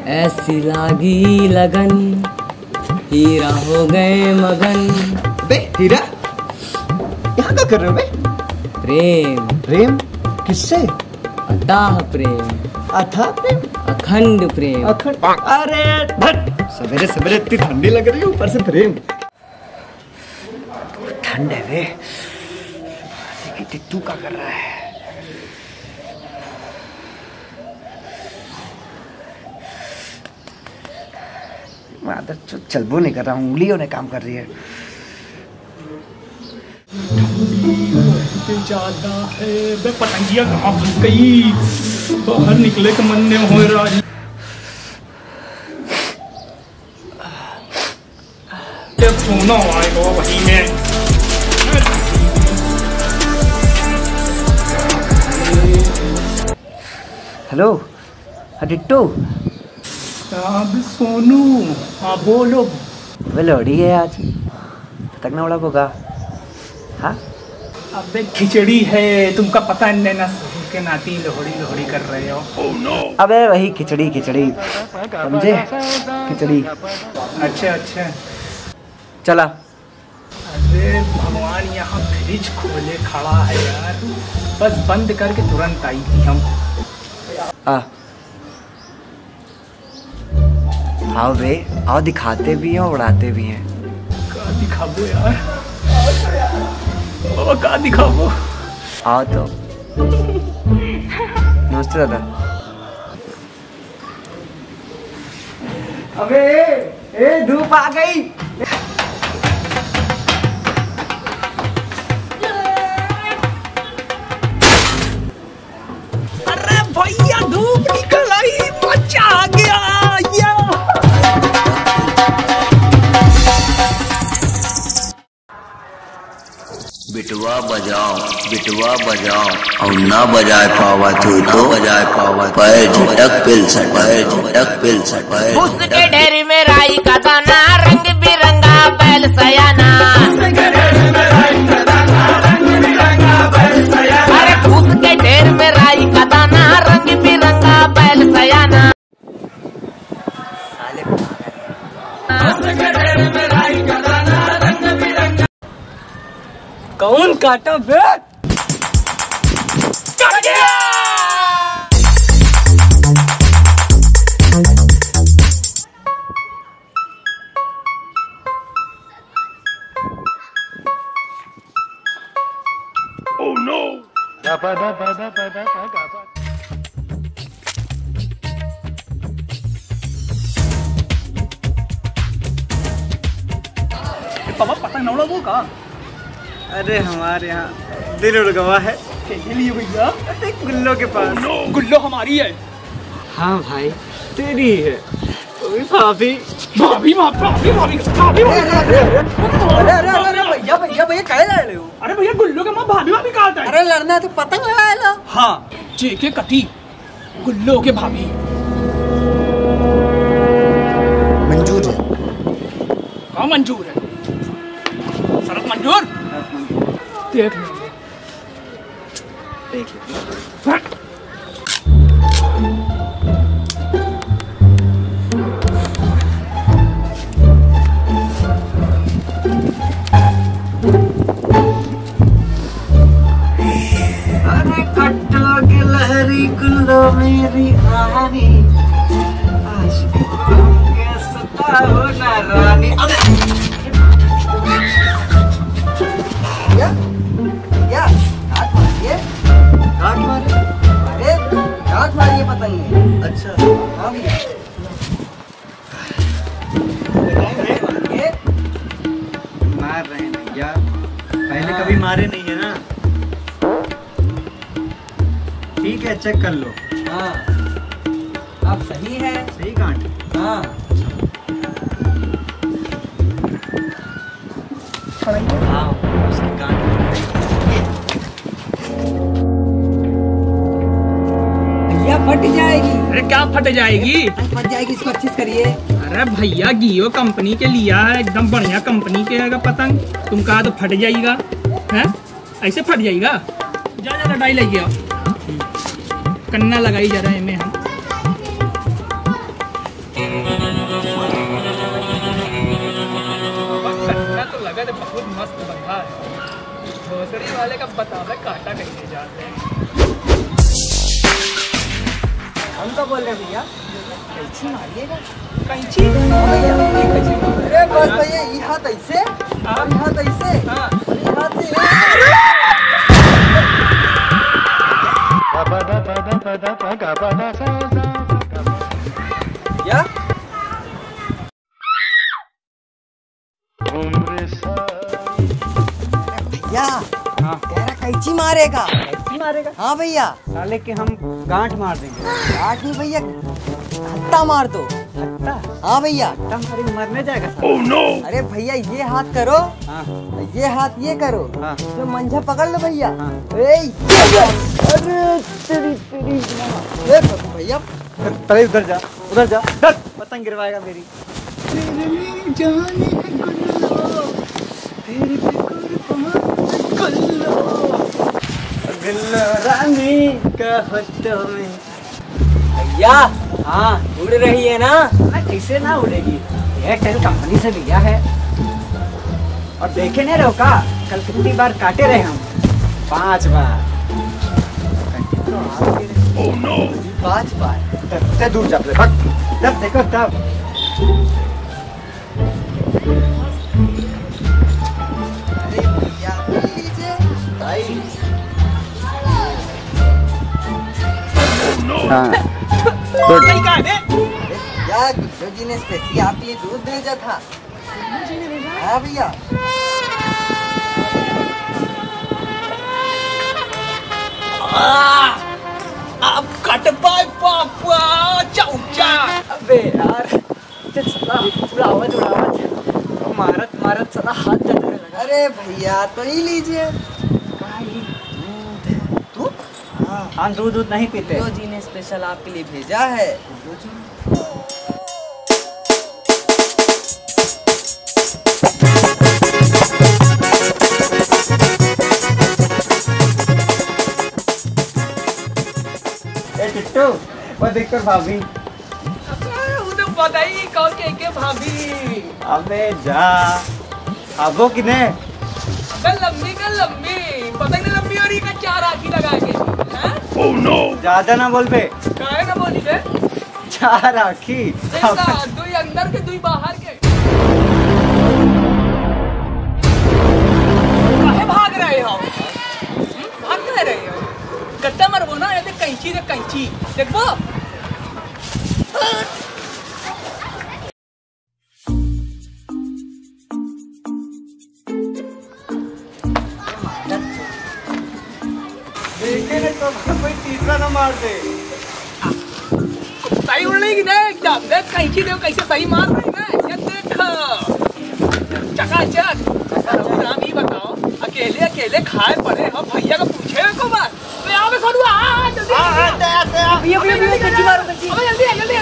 ऐसी लागी लगन, हीरा हो गए मगन। बे हीरा, यहाँ क्या कर रहे हो बे? प्रेम। प्रेम किससे? अथाह प्रेम। अथाह प्रेम? अखंड प्रेम। अखंड? अरे धत, सवेरे सवेरे इतनी ठंडी लग रही है, ऊपर से प्रेम। ठंड है बे। देखिए टिट्टू क्या कर रहा है। आदत चलबो नहीं कर रहा हूँ, उंगलियों ने काम कर रही है। ज्यादा है बे, पतंगिया कहाँ फंस गई? बाहर निकले के मन ने हो रहा है। सोना आएगा वही में। हेलो टिट्टू। अब सोनू, हाँ बोलो। वे लोहड़ी है आज, पतंग ना उड़ा होगा? हाँ अबे खिचड़ी है, तुमका पता है ना, के नाती लोहड़ी लोहड़ी कर रहे हो। oh, no. अबे वही खिचड़ी खिचड़ी, समझे? खिचड़ी। अच्छा अच्छा चला। अरे भगवान, यहाँ फ्रिज खोले खड़ा है यार, बस बंद करके तुरंत आई थी हम। आओ बे, आओ, दिखाते भी हैं उड़ाते भी हैं। क्या दिखाबो यार, बाबा क्या दिखाबो? आओ तो। नमस्ते दादा। अबे ए धूप आ गई। अरे भैया धूप निकल आई, मजा आ गया। बिटवा बजाओ और ना बजाए पावा तो बजाए पावा पैर झटक पिल सट उसके ढेर में राई का दाना, रंग बिरंगा बैल सयाना। अरे उसके ढेर में राई का दाना, रंग बिरंगा बैल सयाना। कौन काटा बे? चढ़ गया। Oh no! पापा पतंग न उड़ाबो का? अरे हमारे यहाँ दिल उड़ गवा है। के लिए भैया? अरे गुल्लो के पास। गुल्लो हमारी है। हाँ भाई, तेरी है। भाभी भाभी भाभी भाभी भाभी। अरे भैया भैया भैया क्या लड़ रहे हो? अरे भैया गुल्लो के माँ भाभी भाभी कहा था? अरे लड़ना है तो पतंग लड़ा लो। हाँ, जेके कटी गुल्लो के भाभी। मंजूर है। हाँ मंजूर है, शरत मंजूर। देख लेंगे। अरे कट्टो की लहरी गुल्लो मेरी रानी, आशिक के सताओ ना रानी। या काट मारिए। अरे काट मारिए पतंग में। अच्छा हाँ भैया। मार रहे हैं भैया, पहले कभी मारे नहीं है ना। ठीक है, चेक कर लो। हाँ अब सही है। सही काट। हाँ हाँ उसकी काट। भैया फट जाएगी। अरे क्या फट जाएगी? फट जाएगी, इसको अच्छे से करिए। अरे भैया गियो कंपनी के लिया है, एकदम बढ़िया कंपनी के है पतंग। तुम कहा तो फट जाएगा है? ऐसे फट जाएगा? जा जा डाई लग गया, कन्ना लगाई जा रहे हैं हम। ग्रोसरी वाले का बतावे काटा कहीं जाते हैं। हम तो बोल रहे हैं भैया कैची मारिएगा। कैंची? अरे बस भैया ये हाथ ऐसे, हाँ। ये हाथ ऐसे, हाँ। और ये हाथ से क्या? भैया हाँ कह रहा कैची मारेगा। कैची मारेगा हाँ भैया, साले के हम गांठ मार देंगे। आठ नहीं भैया, हत्ता मार दो। हत्ता हाँ भैया। हत्ता हमारी मरने जाएगा साला। अरे भैया ये हाथ करो, हाँ ये हाथ ये करो, हाँ जो मंझा पकड़ लो भैया। हाँ। अरे तेरी भैया पहले उधर जा पतंग गिरवाएगा मेरी। रानी का हाथों में। भैया हाँ उड़ रही है ना? कैसे ना उड़ेगी, एयरटेल कंपनी से लिया है। और देखे नहीं रहो का कल कितनी बार काटे रहे हम? 5 बार। Oh no! 5 बार। तब दूर जा भाग, तब देखो तब। अरे भैया लीजिए। हाँ नहीं कहा दे। भैया गुड्डू जी ने स्पेशली आपके लिए दूध भेजा था। हाँ भैया। अब कट पाए पापा चौचा। अबे यार चला उड़ावत मारत चला हाथ जाने लगा। अरे भैया तो ही लीजिए। दूध? हाँ दूध नहीं पीते। गुड्डू जी ने स्पेशल आपके लिए भेजा है। टिट्टू वो देखकर भाभी। उधर बताइए कौन के भाभी। अबे जा अबो किने अबे लंबी का लंबी पतंग ने लंबी और ये का 4 आखी लगा के। हैं? ज्यादा ना बोल बे। काहे ना बोली बे? 4 आखी। देखा दुई अंदर के दुई बाहर के। काहे भाग रहे हो? भाग कह रहे हो? गड्ढा मरबो ना, ये देख कैंची देख कैंची देखबो। देखे नहीं तो कोई तीसरा ना मार दे। सही उड़ रही कि नहीं एकदम? देख कैंची देख कैसे सही मार रही ना। ये देख चकाचक। नाम ही बताओ, अकेले खाए पड़े हो भैया को पूछे को बात। तो यहाँ पे सोनू आ जल्दी। भैया कैची मारो कैची। अबे जल्दी अबे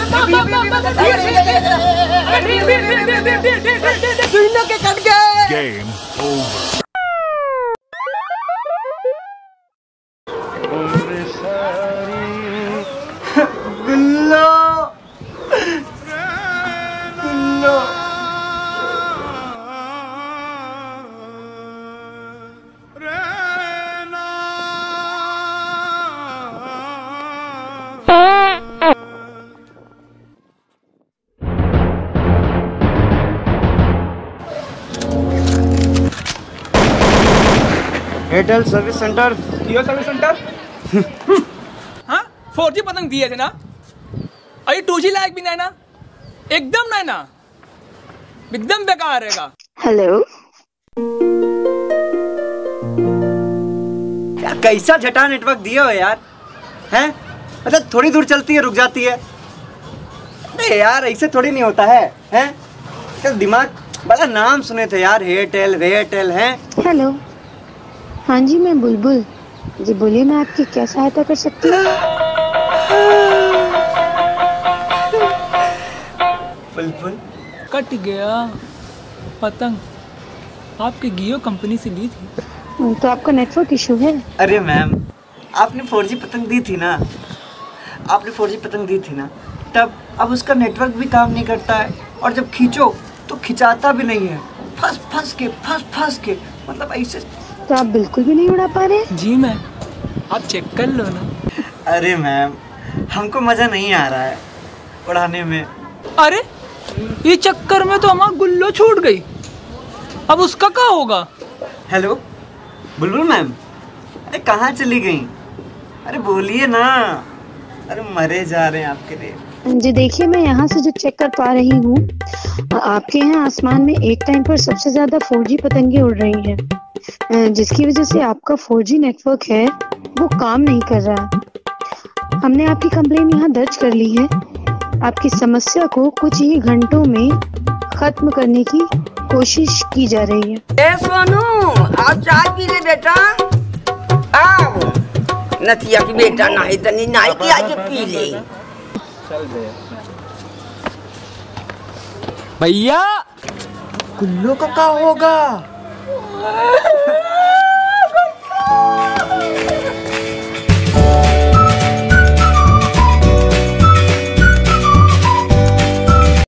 दोनों के कट गए। Game over. गुल्लो गुल्लो Airtel service centre. Jio service centre. हाँ 4G पतंग दिए थे ना, अभी 2G लायक भी नहीं ना, एकदम नहीं ना, एकदम बेकार रहेगा। हेलो यार कैसा झटा नेटवर्क दिए हो यार, हैं? मतलब थोड़ी दूर चलती है रुक जाती है। अरे यार ऐसे थोड़ी नहीं होता है, हैं? क्या दिमाग, बड़ा नाम सुने थे यार, एयरटेल वेयरटेल हैं। हेलो, हाँ जी मैं बुलबुल जी, बोलिए मैं आपकी क्या सहायता कर सकती हूँ? बुलबुल कट गया पतंग, आपकी जियो कंपनी से ली थी। तो आपका नेटवर्क इशू है। अरे मैम आपने 4G पतंग दी थी ना, आपने 4G पतंग दी थी ना, तब अब उसका नेटवर्क भी काम नहीं करता है, और जब खींचो तो खिंचाता भी नहीं है, फंस फंस के मतलब ऐसे तो आप बिल्कुल भी नहीं उड़ा पा रहे? जी मैम, आप चेक कर लो ना। अरे मैम, हमको मजा नहीं आ रहा है उड़ाने में। अरे ये चक्कर में तो हमारा गुल्लो छूट गई, अब उसका क्या होगा? हेलो बुलबुल मैम, अरे कहाँ चली गई? अरे बोलिए ना, अरे मरे जा रहे हैं आपके लिए। जी देखिए, मैं यहाँ से जो चेक कर पा रही हूँ, आपके यहाँ आसमान में एक टाइम पर सबसे ज्यादा 4G पतंगे उड़ रही हैं, जिसकी वजह से आपका 4G नेटवर्क है वो काम नहीं कर रहा। हमने आपकी कंप्लेन यहाँ दर्ज कर ली है। आपकी समस्या को कुछ ही घंटों में खत्म करने की कोशिश की जा रही है। ए सोनू, आओ चाय पी ले बेटा। आओ नथिया की बेटा, नहीं तनी नहीं की आके पी ले। भैया गुल्लो का क्या होगा?